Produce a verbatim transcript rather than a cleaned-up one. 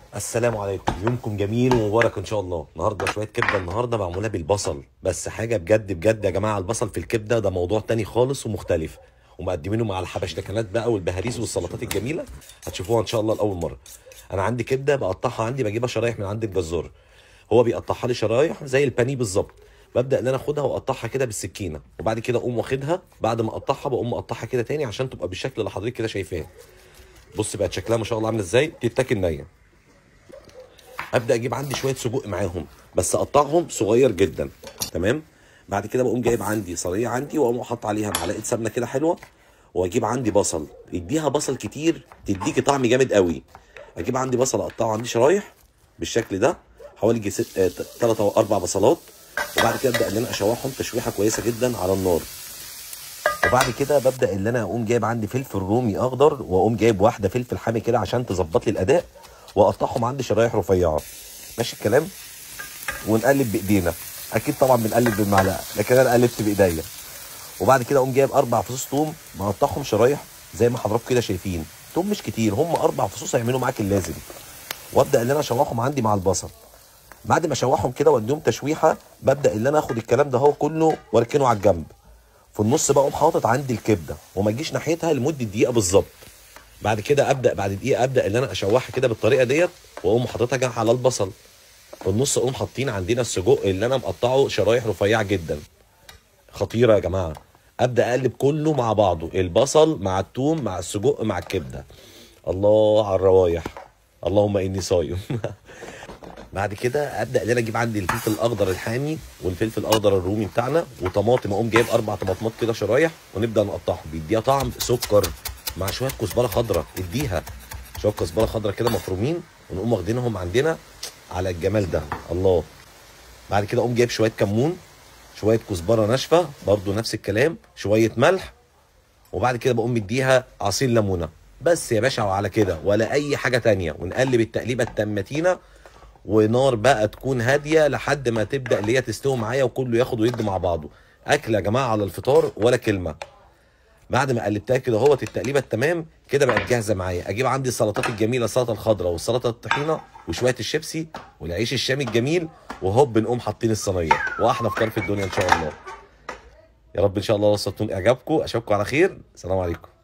السلام عليكم، يومكم جميل ومبارك ان شاء الله. النهارده شويه كبده، النهارده معموله بالبصل، بس حاجه بجد بجد يا جماعه. البصل في الكبده ده موضوع تاني خالص ومختلف، ومقدمينه مع الحبشتكنات بقى والبهاريز والسلطات الجميله، هتشوفوها ان شاء الله لاول مره. انا عندي كبده بقطعها، عندي بجيبها شرايح من عند الجزار، هو بيقطعها لي شرايح زي البانيه بالظبط. ببدا ان انا اخدها واقطعها كده بالسكينه، وبعد كده اقوم واخدها، بعد ما اقطعها بقوم مقطعها كده تاني عشان تبقى بالشكل اللي حضرتك كده شايفاه. بص بقت شكلها ما شاء الله عامله ازاي، تتاكل نيه. ابدا اجيب عندي شويه سجق معاهم، بس اقطعهم صغير جدا. تمام. بعد كده بقوم جايب عندي صينيه عندي، واقوم احط عليها معلقه سمنه كده حلوه، واجيب عندي بصل، يديها بصل كتير تديكي طعم جامد قوي. اجيب عندي بصل اقطعه عندي شرايح بالشكل ده، حوالي ست ثلاث او اربع بصلات. وبعد كده ابدا ان انا اشوحهم تشويحه كويسه جدا على النار. وبعد كده ببدا ان انا اقوم جايب عندي فلفل رومي اخضر، واقوم جايب واحده فلفل حامي كده عشان تظبط لي الاداء، واقطعهم عندي شرايح رفيعه. ماشي الكلام. ونقلب بايدينا، اكيد طبعا بنقلب بالمعلقه، لكن انا قلبت بايديا. وبعد كده اقوم جايب اربع فصوص توم، مقطعهم شرايح زي ما حضراتكم كده شايفين. توم مش كتير، هم اربع فصوص هيعملوا معاك اللازم. وابدا ان انا اشوحهم عندي مع البصل. بعد ما اشوحهم كده واديهم تشويحه، ببدا ان انا اخد الكلام ده هو كله واركنه على الجنب. في النص بقى اقوم حاطط عندي الكبده، وما اجيش ناحيتها لمده دقيقه بالظبط. بعد كده ابدا بعد دقيقه ابدا ان انا اشوحها كده بالطريقه ديت، واقوم حاططها على البصل. في النص اقوم حاطين عندنا السجق اللي انا مقطعه شرايح رفيعه جدا. خطيره يا جماعه. ابدا اقلب كله مع بعضه، البصل مع الثوم مع السجق مع الكبده. الله على الروايح، اللهم اني صايم. بعد كده ابدا ان انا اجيب عندي الفلفل الاخضر الحامي والفلفل الاخضر الرومي بتاعنا وطماطم، اقوم جايب اربع طماطمات كده شرايح، ونبدا نقطعهم، بيديها طعم سكر مع شويه كزبره خضراء. اديها شويه كزبره خضراء كده مفرومين، ونقوم واخدينهم عندنا على الجمال ده. الله. بعد كده اقوم جايب شويه كمون، شويه كزبره ناشفه برضو نفس الكلام، شويه ملح. وبعد كده بقوم مديها عصير ليمونه. بس يا باشا، وعلى كده ولا اي حاجه تانية، ونقلب التقليبه التمتينه، ونار بقى تكون هاديه لحد ما تبدا اللي هي تستوي معايا وكله ياخد ويدي مع بعضه. اكل يا جماعه على الفطار ولا كلمه. بعد ما قلبتها كده اهوت التقليبه التمام كده بقت جاهزه معايا، اجيب عندي السلطات الجميله، السلطه الخضراء والسلطه الطحينه وشويه الشيبسي والعيش الشامي الجميل، وهوب نقوم حاطين الصينيه، واحلى فطار في الدنيا ان شاء الله. يا رب ان شاء الله وصلتون اعجابكم، اشوفكم على خير. السلام عليكم.